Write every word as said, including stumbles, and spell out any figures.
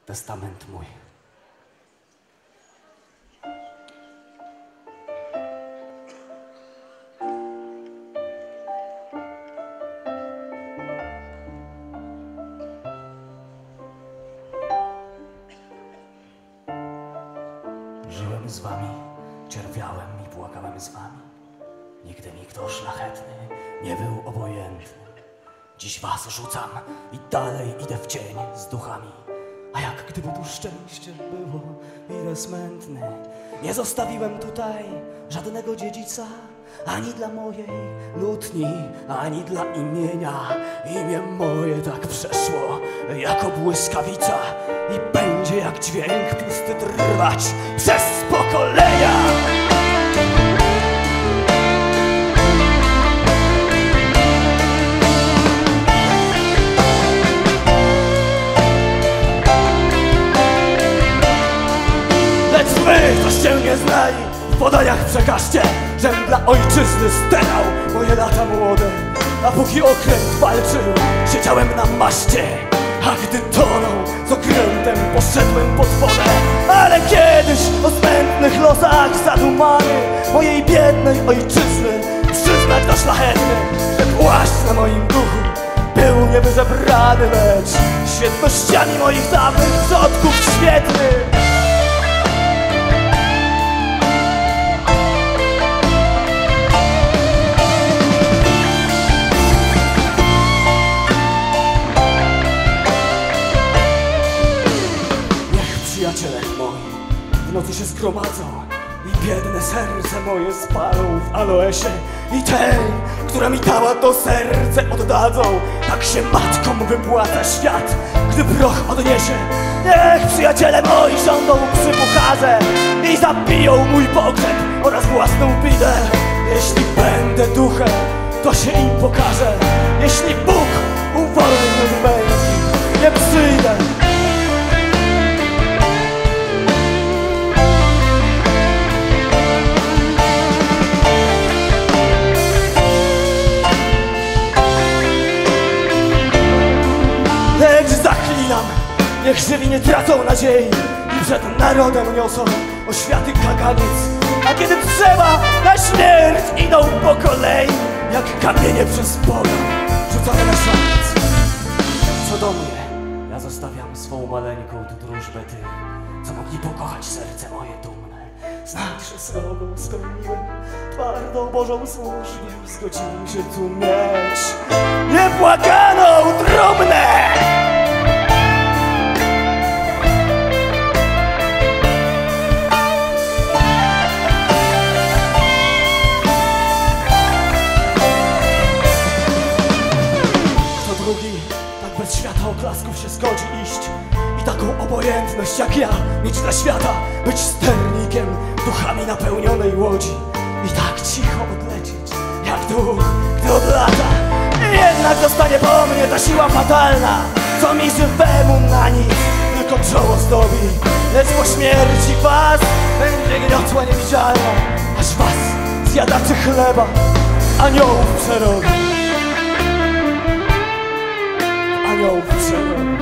Testament mój. Żyłem z wami, cierpiałem i płakałem z wami. Nigdy mi kto szlachetny nie był obojętny. Dziś was rzucam i dalej idę w cień z duchami. A jak gdyby tu szczęście było, idę smętny. Nie zostawiłem tutaj żadnego dziedzica, ani dla mojej lutni, ani dla imienia. Imię moje tak przeszło jako błyskawica i będzie jak dźwięk pusty trwać przez pokolenia. Wy, coście nie znali, w podaniach przekażcie, żem dla ojczyzny sterał moje lata młode. A póki okręt walczył, siedziałem na maszcie, a gdy tonął z okrętem poszedłem pod wodę. Ale kiedyś o zbędnych losach zadumany mojej biednej ojczyzny przyznać to szlachetny, że płaszcz na moim duchu był niewyżebrany, lecz świetnościami moich dawnych przodków świetny. Przyjaciele moi w nocy się zgromadzą i biedne serce moje spalą w aloesie. I tej, która mi dała to serce, oddadzą. Tak się matkom wypłaca świat, gdy proch odniesie. Niech przyjaciele moi siądą przy pucharze i zapiją mój pogrzeb oraz własną bidę. Jeśli będę duchem, to się im pokażę. Jeśli Bóg uwolny będzie, nie przyjdę. Niech żywi nie tracą nadziei i przed narodem niosą oświaty kaganiec. A kiedy trzeba, na śmierć idą po kolei, jak kamienie przez pola rzucone na szaniec. Co do mnie, ja zostawiam swą maleńką tu drużbę tych, co mogli pokochać serce moje dumne. Znać, że srogą spełniłem twardą Bożą służbę i zgodziłem się tu mieć niepłakaną trumnę. Tak bez świata oklasków się zgodzi iść i taką obojętność jak ja mieć dla świata, być sternikiem duchami napełnionej łodzi i tak cicho odlecieć jak duch, gdy odlata. Jednak zostanie po mnie ta siła fatalna, co mi żywemu na nic tylko czoło zdobi. Lecz po śmierci was będzie gniotła niewidzialna, aż was, zjadaczy chleba, aniołów przerobi. Aniołów przerobi.